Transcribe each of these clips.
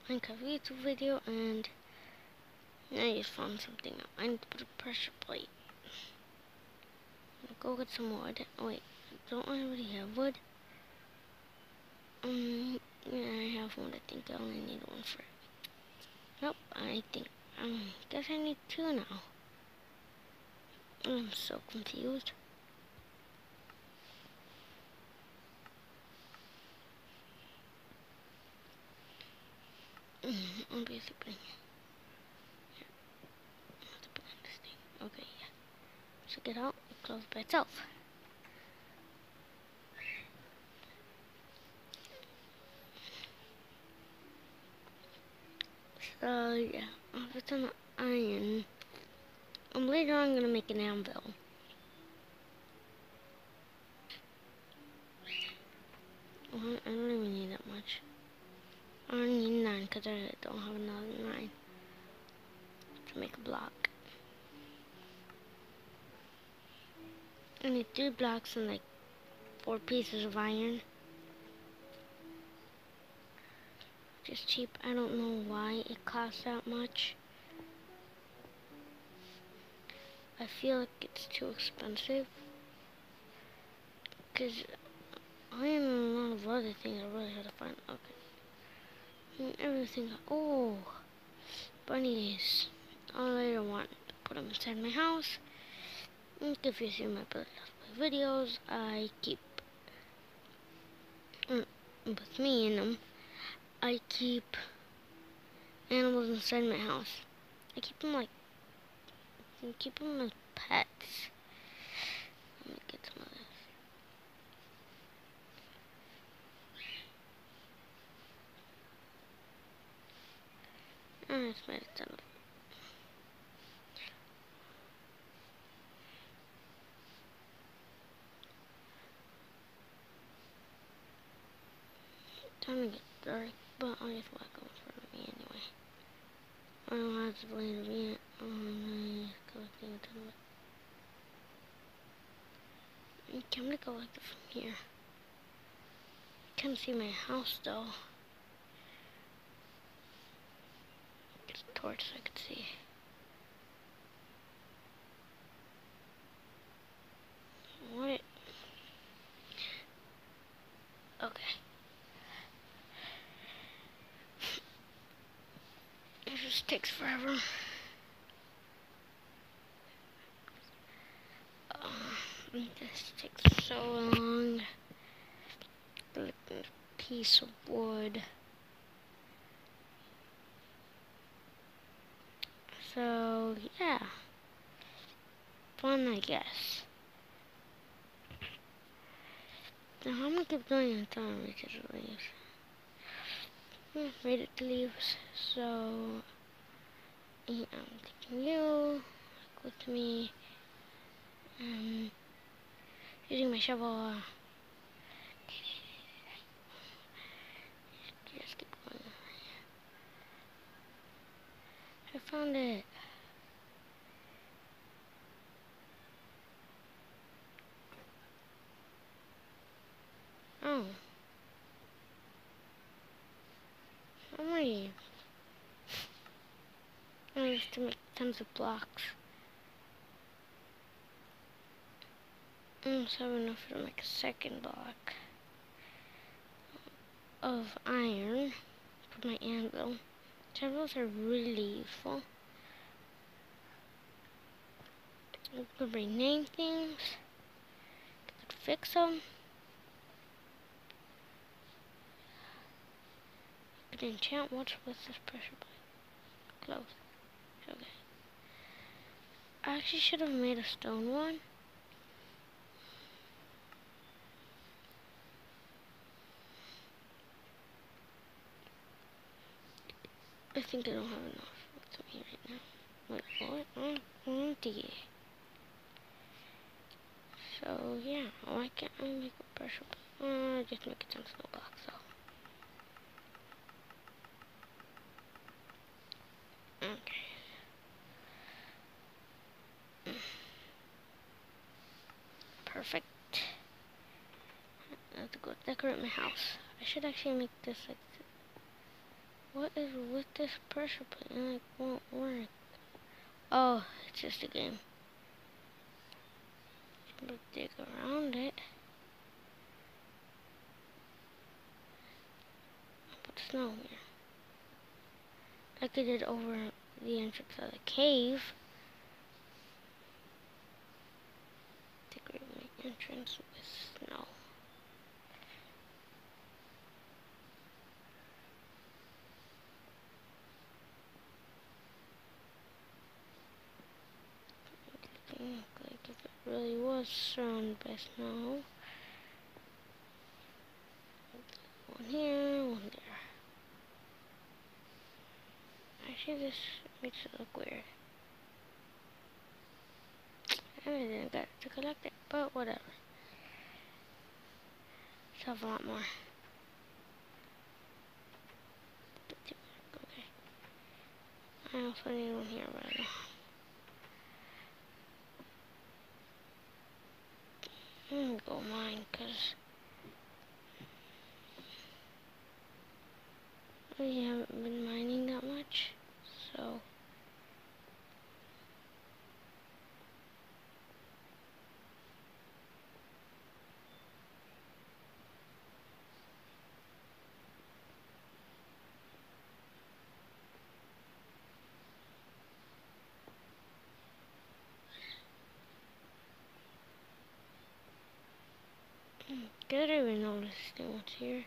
Minecraft YouTube video, and I just found something out. I need to put a pressure plate. I'll go get some wood. Oh, wait, don't I already have wood? Yeah, I have one. I think I only need one for it. Nope, guess I need two now. I'm so confused. I'll be putting here. I have to put in this thing. Okay, yeah. Check it out. It closed by itself. So yeah, I'll put some iron. Later on, I'm gonna make an anvil. Well, I don't even need that much. I only need 9 because I don't have another 9 to make a block. I need 3 blocks and like 4 pieces of iron. Just cheap. I don't know why it costs that much. I feel like it's too expensive. Because iron and a lot of other things I really had to find. Okay. And everything. Oh, bunnies. I later want to put them inside my house. If you see my videos, I keep with me in them. I keep animals inside my house. I keep them as pets. Let me get some of this. I just made a ton of it. Time to get dark, but I just walk in front of me anyway. I don't have to believe me. I'm collecting a ton of it. Okay, I'm gonna collect it from here. Can't see my house though. Get a torch so I can see. What? Okay. It just takes forever. This takes so long. Look at this piece of wood. So yeah, fun I guess. Now I'm gonna keep going until I reach the leaves. Made it to leaves. So yeah, I'm taking you with me. Using my shovel. Just keep going. I found it. Oh. I'm ready. I used to make tons of blocks. I almost have enough to make a second block of iron for my anvil. Anvils are really useful. I could rename things. I could fix them. I could enchant. What's with this pressure plate? Close. Okay. I actually should have made a stone one. I think I don't have enough with me right now. Wait, what? I'm empty. So yeah, why can't I make a pressure plate? Just make it some snow blocks. So. Okay. Perfect. I have to go decorate my house. I should actually make this like What is with this pressure plate? It like won't work. Oh, it's just a game. But dig around it. Put snow here. Like I did over the entrance of the cave. Decorate my entrance with snow. Like if it really was surrounded by snow. One here, one there. Actually, this makes it look weird. I didn't get to collect it, but whatever. Let's have a lot more. Okay. I also need one here, but I don't. I'm gonna go mine, because we haven't been mining that much, so. Did I even notice what's here?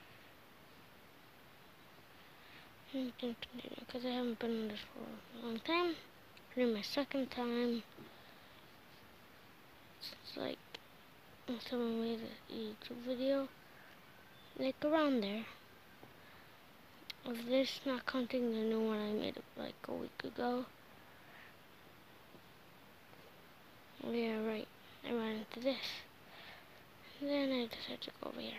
Because I haven't been in this for a long time. This is my second time. It's like someone made a YouTube video, like around there. Of this, not counting the new one I made like a week ago. Oh yeah, right. I ran into this. Then I decided to go over here.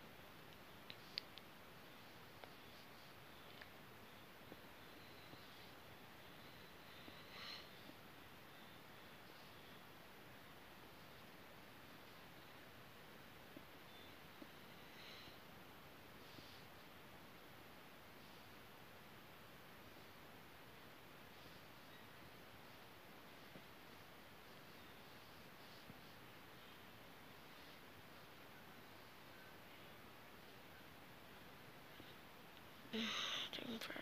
Taking forever.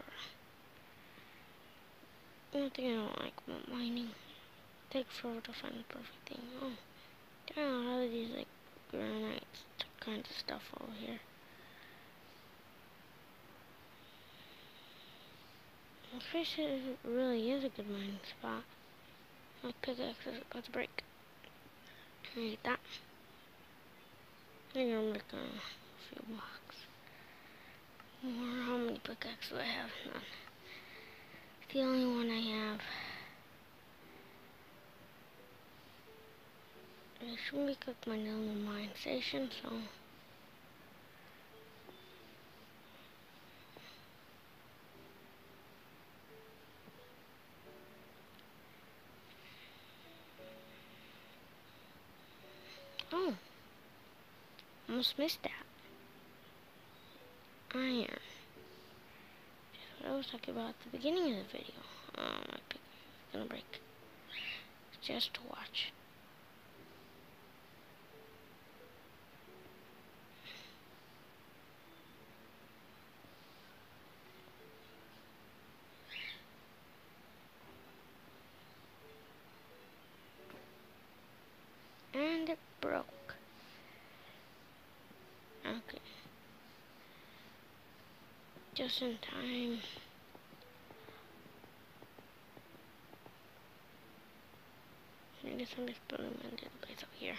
One thing I don't like about mining. It takes forever to find the perfect thing. Oh, there are a lot of these like granites kinds of stuff over here. I'm pretty sure it really is a good mining spot. My pickaxe is about to break. I need that. I'm gonna make a few blocks. More. How many pickaxes do I have? None. It's the only one I have. I should make up my normal mine station, so. Oh. Almost missed that. Iron. That's what I was talking about at the beginning of the video. Oh, my pickaxe is gonna break. Just to watch. And it broke. Okay. Just in time. I guess I'm just building my little place up here.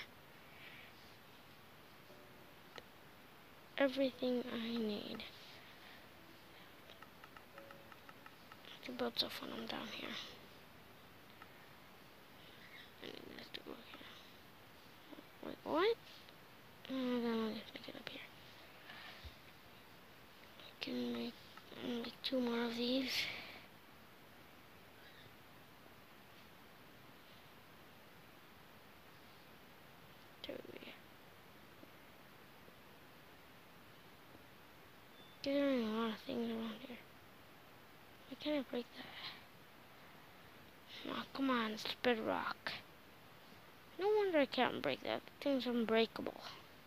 Everything I need to build stuff when I'm down here. I need this to go here. Wait, what? Oh, then I'll just make it up here. I can make 2 more of these. There are a lot of things around here. can't I break that? Oh, come on, it's bedrock. No wonder I can't break that. The thing's unbreakable.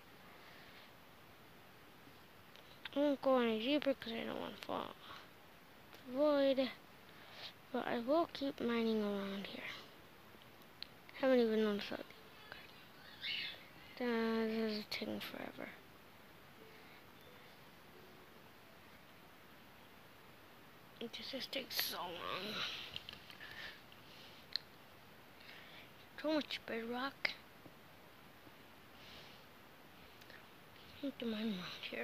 I won't go any deeper because I don't want to fall. Void. But I will keep mining around here. Haven't even noticed that. This is taking forever. It just takes so long. So much bedrock. I need to mine around here.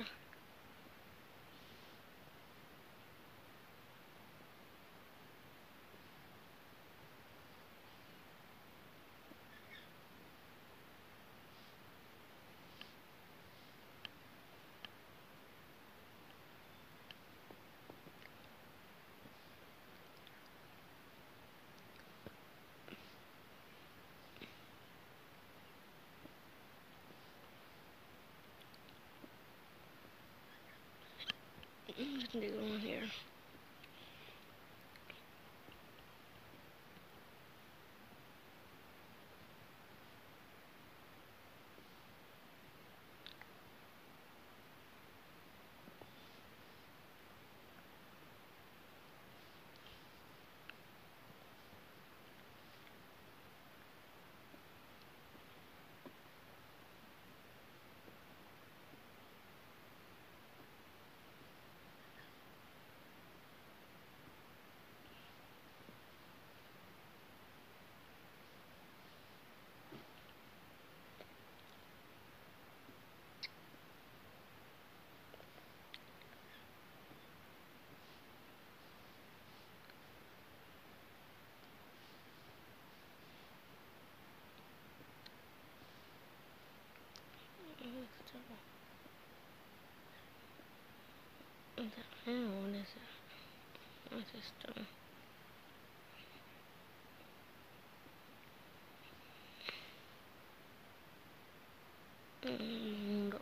There's a big one here. I don't know what is it. What's this stone? No.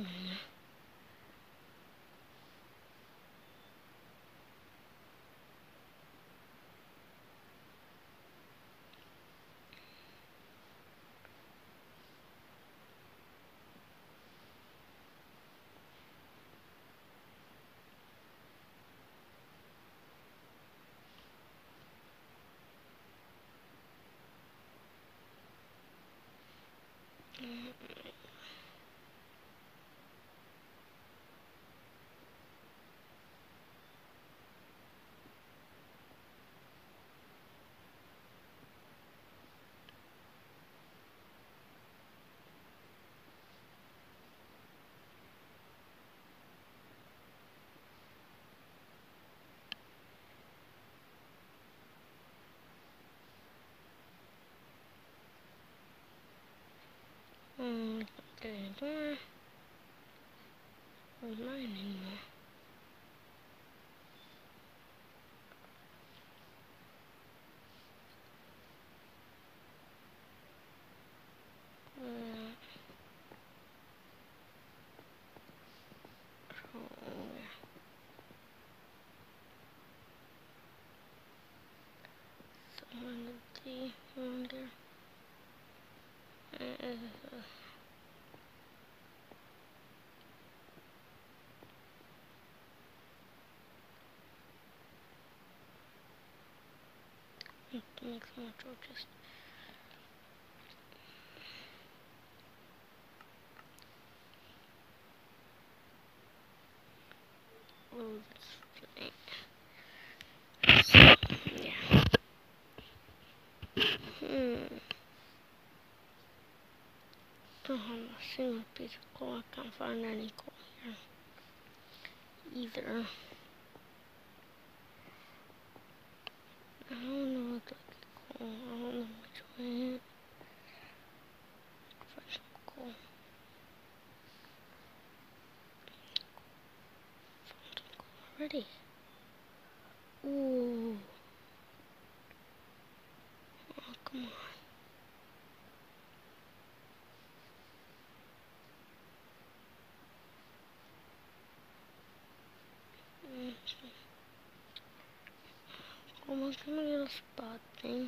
Okay, anymore. Where's mine anymore? Wonder. Make some more torches. Oh, that's fine. Yeah. Don't have a single piece of coal. I can't find any coal here either. I don't know what to get coal. I don't know which way. Find some coal. Found some coal already. Ooh. Oh, come on. little spot thing.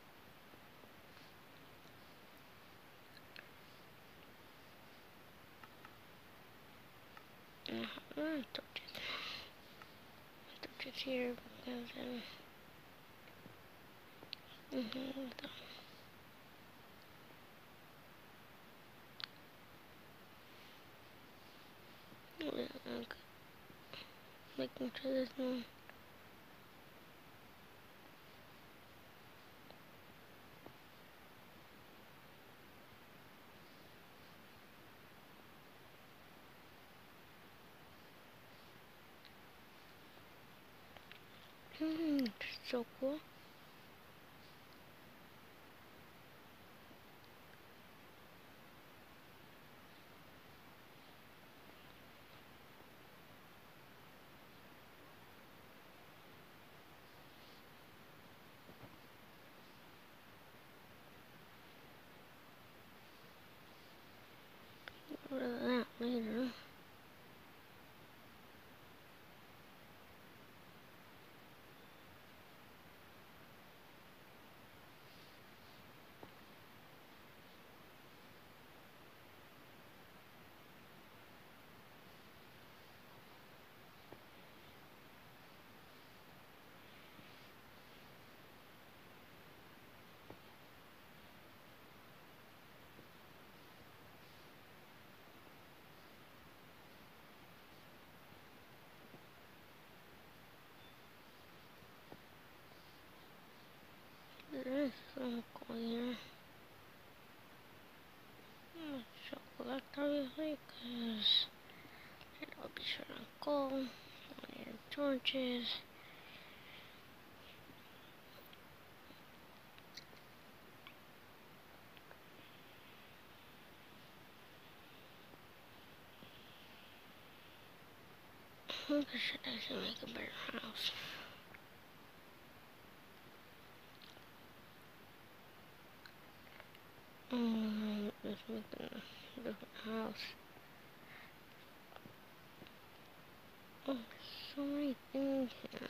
Torches here because making sure there's no so cool. Get rid of that later. There is some coal here. So collect obviously, because it'll be short on coal. I need torches. I should actually make a better house. Let's make a different house. Oh, so many things here.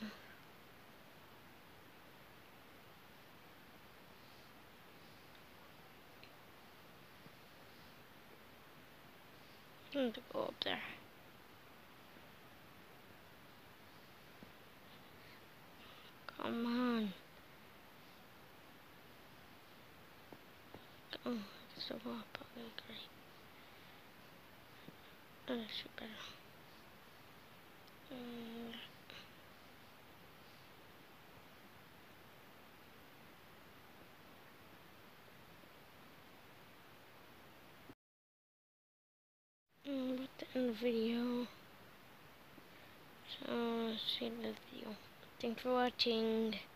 I need to go up there. Come on. Oh, it's so hot. Okay, great. Oh, that should better. About to end the video. So, see the video. Thanks for watching.